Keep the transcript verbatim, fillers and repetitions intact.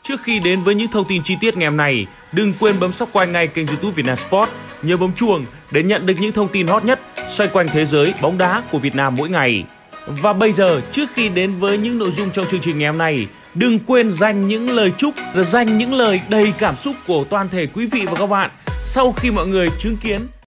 Trước khi đến với những thông tin chi tiết ngày hôm nay, đừng quên bấm subscribe ngay kênh YouTube Vietnam Sport, nhớ bấm chuông để nhận được những thông tin hot nhất xoay quanh thế giới bóng đá của Việt Nam mỗi ngày. Và bây giờ, trước khi đến với những nội dung trong chương trình ngày hôm nay, đừng quên dành những lời chúc, dành những lời đầy cảm xúc của toàn thể quý vị và các bạn sau khi mọi người chứng kiến